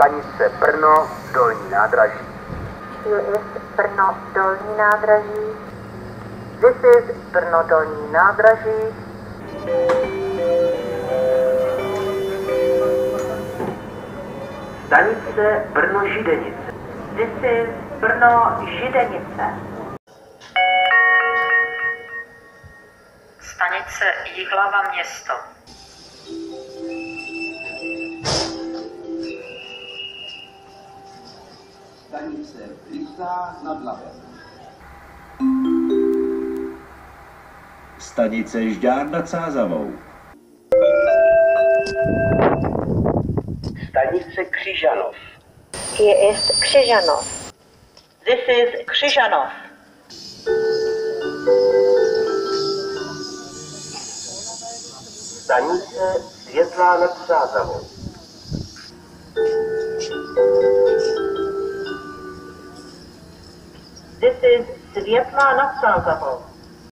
Stanice Brno, Dolní nádraží. Here is Brno Dolní nádraží. This is Brno Dolní nádraží. Stanice Brno Židenice. This is Brno Židenice. Stanice Jihlava město. Stanice Lysá nad Labem. Stanice Žďár nad Sázavou. Stanice Křižanov. Here is Křižanov. This is Křižanov. Stanice Světlá nad Sázavou. This is Světlá nad Sázavou.